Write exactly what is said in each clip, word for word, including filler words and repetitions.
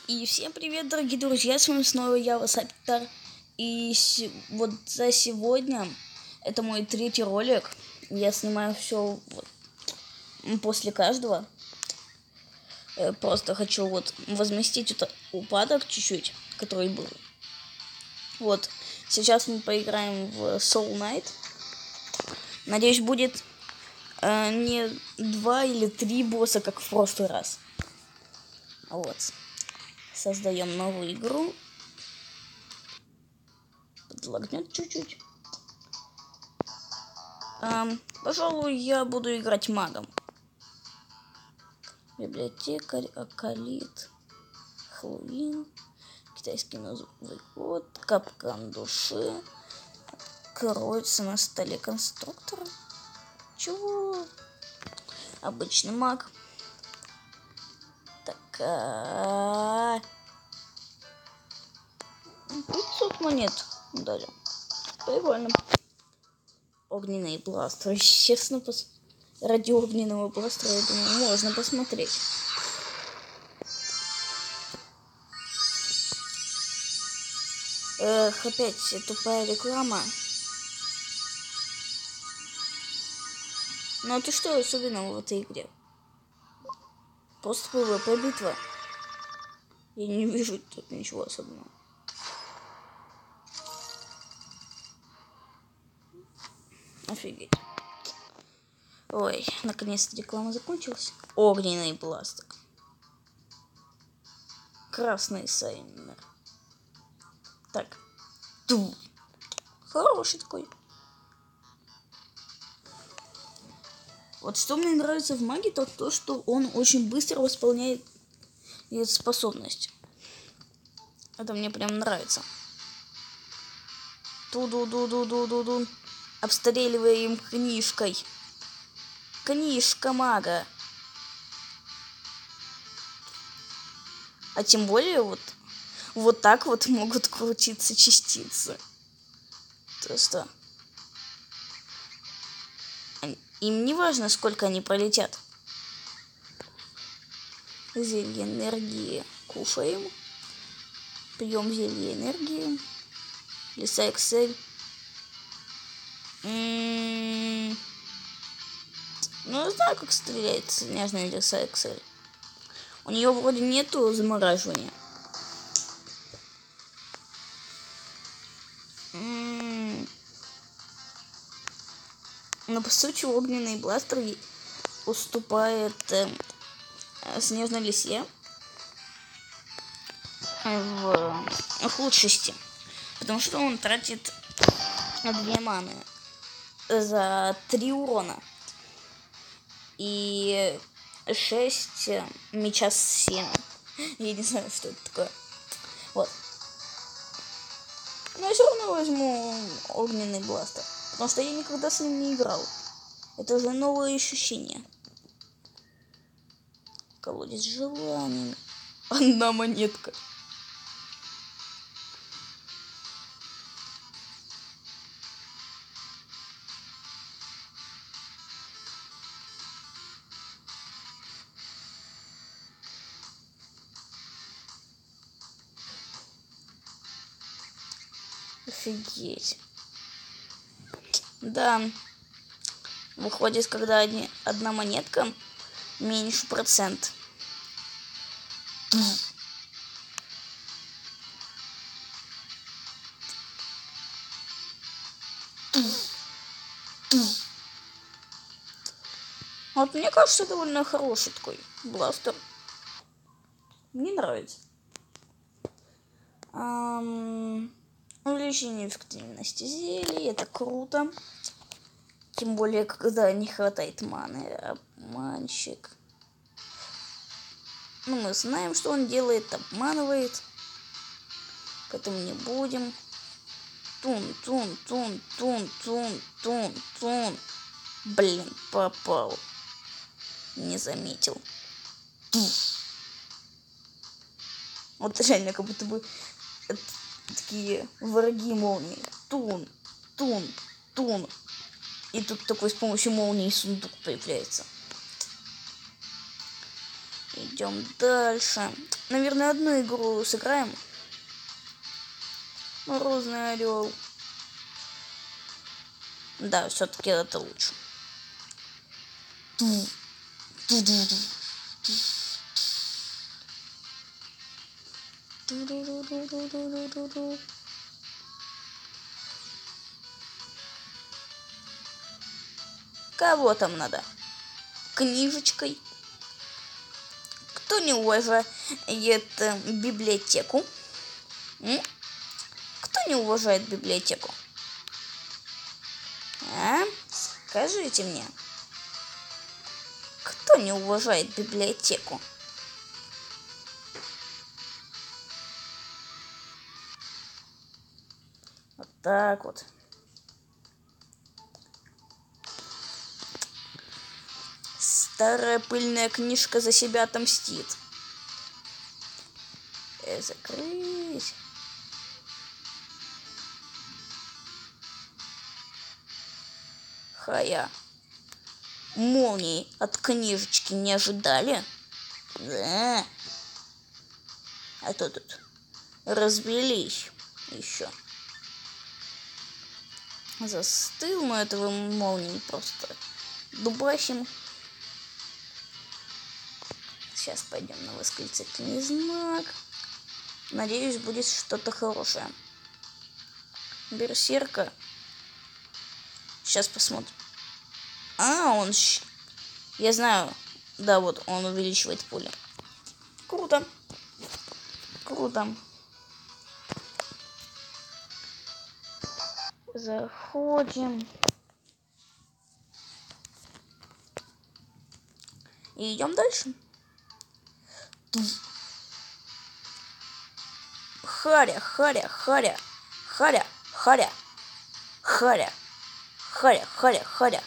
И всем привет, дорогие друзья, с вами снова я, Васапитар. И с... вот за сегодня, это мой третий ролик, я снимаю все вот после каждого. Просто хочу вот возместить этот упадок чуть-чуть, который был. Вот, сейчас мы поиграем в Soul Knight. Надеюсь, будет э, не два или три босса, как в прошлый раз. Вот. Создаем новую игру. Подлагнет чуть-чуть. Эм, пожалуй, я буду играть магом. Библиотекарь, Акалит, Хэллоуин, китайский Новый год, капкан души, кроется на столе конструктора. Чего? Обычный маг. Так. пятьсот монет дали. Прикольно. Огненный бластер. Честно, пос... ради огненного бластера, я думаю, можно посмотреть. Эх, опять тупая реклама. Ну а ты что особенного в этой игре? Просто ПВП битва. Я не вижу тут ничего особенного. Офигеть. Ой, наконец-то реклама закончилась. Огненный бластер. Красный сайнер. Так. Ту. Хороший такой. Вот что мне нравится в маге, то то, что он очень быстро восполняет способность. Это мне прям нравится. Ту-ду-ду-ду-ду-ду-ду. Обстреливаем книжкой. Книжка мага. А тем более вот, вот так вот могут крутиться частицы. То что им не важно, сколько они пролетят. Зелье энергии кушаем. Пьем зелье энергии. Лиса Эксель. М-м-м. Ну, я знаю, как стреляет снежная лиса Эксель. У нее вроде нету замораживания. М-м-м. Но по сути огненный бластер уступает э, снежной лисе в, в худшести. Потому что он тратит две маны за три урона. И шесть меча с сеном. Я не знаю, что это такое. Вот. Но я все равно возьму огненный бластер. Потому что я никогда с ним не играл. Это уже новое ощущение. Колодец желаний. Одна монетка. Офигеть. Да. Выходит, когда одни, одна монетка меньше процент. Вот мне кажется, довольно хороший такой бластер. Мне нравится. Ам... Увеличение эффективности зелий. Это круто. Тем более, когда не хватает маны. Обманщик. Ну, мы знаем, что он делает. Обманывает. Поэтому не будем. Тун, тун, тун, тун, тун, тун, тун. Блин, попал. Не заметил. Вот реально, как будто бы такие враги молнии. Тун, тун, тун. И тут такой с помощью молнии сундук появляется. Идем дальше. Наверное, одну игру сыграем. Морозный орел. Да, все-таки это лучше. Кого там надо? Книжечкой. Кто не уважает библиотеку? М? Кто не уважает библиотеку? А? Скажите мне. Кто не уважает библиотеку? Вот так вот. Старая пыльная книжка за себя отомстит. Э, закрыть. Хая. Молнии от книжечки не ожидали? Да. А то тут разбились еще. Застыл, но этого молнии просто дубасим. Сейчас пойдем на восклицательный знак. Надеюсь, будет что-то хорошее. Берсерка. Сейчас посмотрим. А, он... Я знаю. Да, вот, он увеличивает пули. Круто. Круто. Заходим. И идем дальше. Харя, Харя, Харя, Харя, Харя, Харя, Харя, Харя, Харя.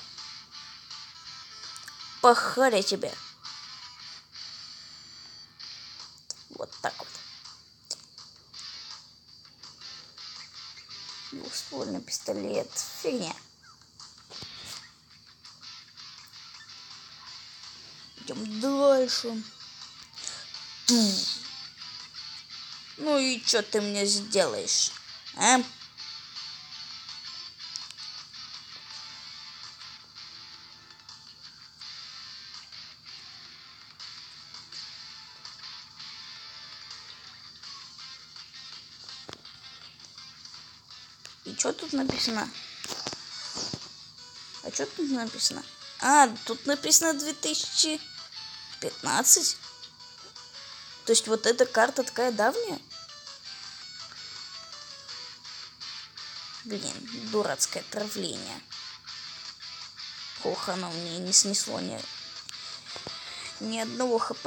Похаря тебе. Вот так вот. Двухствольный пистолет. Фигня. Идем дальше. Ну и что ты мне сделаешь, а? И что тут написано? А что тут написано? А, тут написано две тысячи пятнадцать. То есть вот эта карта такая давняя? Блин, дурацкое отравление. Ох, оно мне не снесло ни, ни одного хп.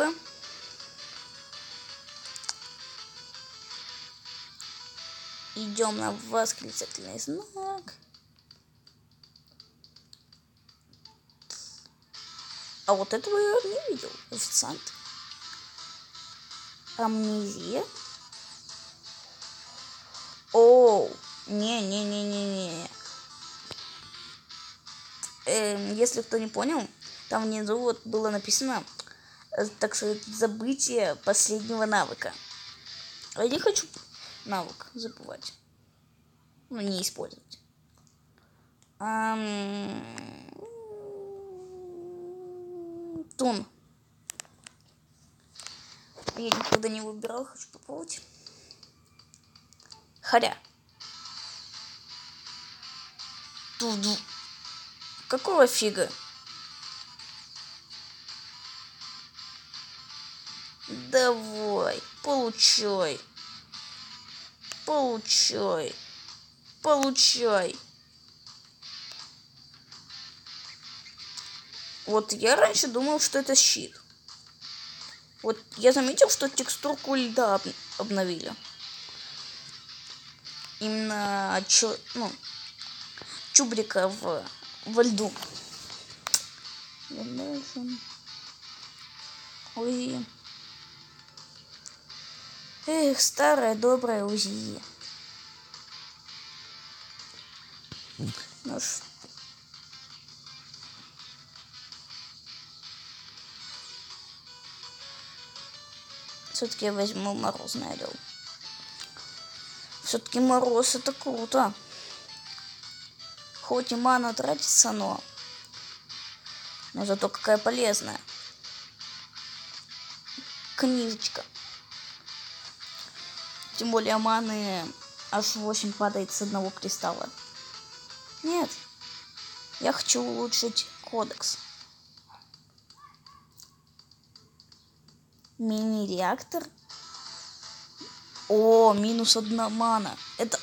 Идем на восклицательный знак. А вот этого я не видел. Официант. Амнезия. Оу. Не-не-не-не-не. Э, если кто не понял, там внизу вот было написано, так сказать, забытие последнего навыка. А я не хочу навык забывать. Ну, не использовать. Ам... Тун. Я никогда не выбирал, хочу попробовать. Харя. Туду. Какого фига? Давай, получай. Получай. Получай. Вот я раньше думал, что это щит. Вот я заметил, что текстурку льда об обновили. Именно чё, ну, чубрика в, во льду. УЗИ. Эх, старая добрая УЗИ. Ну что? Все-таки я возьму морозный орел. Все-таки мороз это круто. Хоть и мана тратится, но... Но зато какая полезная. Книжечка. Тем более маны аж восемь падает с одного кристалла. Нет. Я хочу улучшить кодекс. Мини-реактор. О, минус одна мана. Это...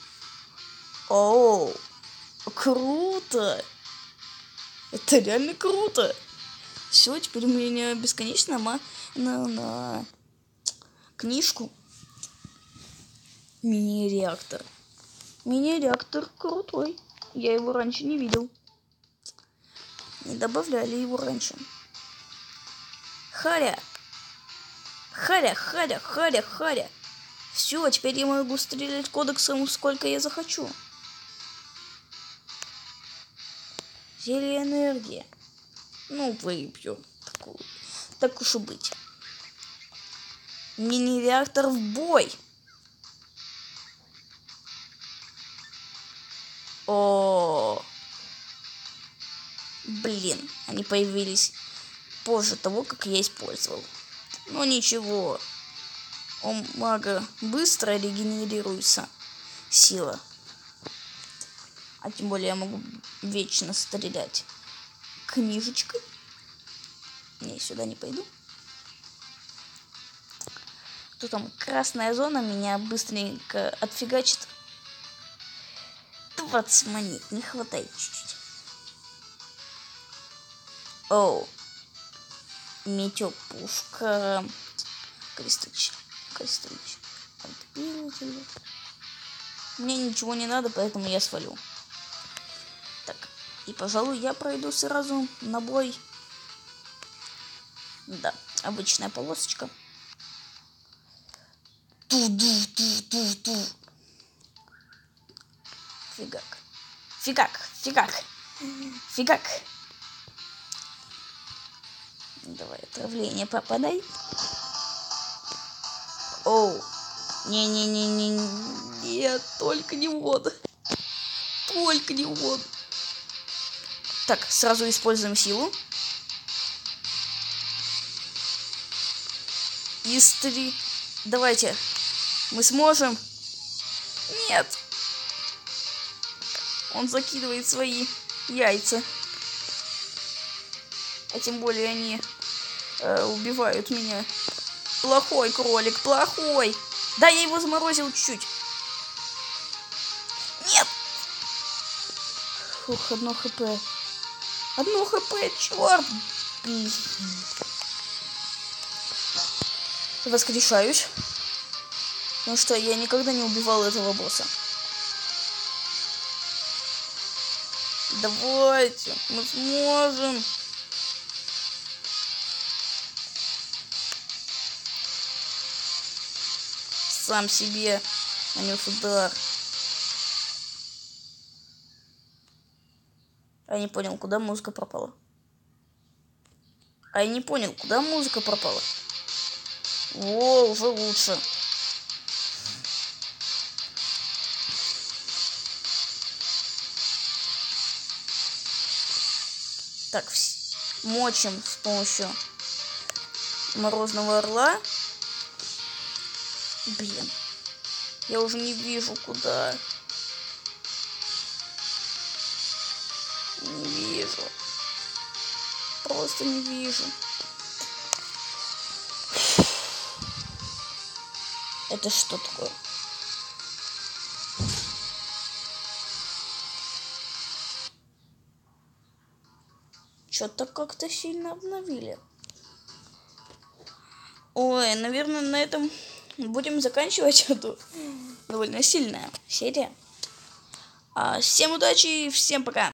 О, круто. Это реально круто. Все, теперь у меня бесконечно мана на, на книжку. Мини-реактор. Мини-реактор крутой. Я его раньше не видел. Не добавляли его раньше. Харя. Харя, харя, харя, харя. Все, теперь я могу стрелять кодексом сколько я захочу. Зелье энергии. Ну, выпью. Такую. Так уж и быть. Мини-реактор в бой. О, блин, они появились позже того, как я использовал. Но ничего, у мага быстро регенерируется сила. А тем более я могу вечно стрелять книжечкой. Не, сюда не пойду. Кто там? Красная зона меня быстренько отфигачит. двадцать монет, не хватает чуть-чуть. Оу. Метеопушка. Крестыч. Крестыч. Отбилитель. Мне ничего не надо, поэтому я свалю. Так. И, пожалуй, я пройду сразу на бой. Да, обычная полосочка. Ту-ду-ту-ту-ту. Фигак. Фигак. Фигак. Фигак. Давай, отравление попадай. Оу. Не-не-не-не. Нет, только не вода. Только не вода. Так, сразу используем силу. Из три. Давайте. Мы сможем. Нет. Он закидывает свои яйца. А тем более они э, убивают меня. Плохой кролик, плохой. Да, я его заморозил чуть-чуть. Нет. Фух, одно хп. Одно хп, черт. Воскрешаюсь. Потому что я никогда не убивал этого босса. Давайте, мы сможем. Сам себе нанес удар. А я не понял, куда музыка пропала. А я не понял, куда музыка пропала. О, уже лучше. Так, мочим с помощью морозного орла. Блин, я уже не вижу, куда. Не вижу. Просто не вижу. Это что такое? Что-то как-то сильно обновили. Ой, наверное, на этом будем заканчивать эту довольно сильная серия. А, всем удачи и всем пока.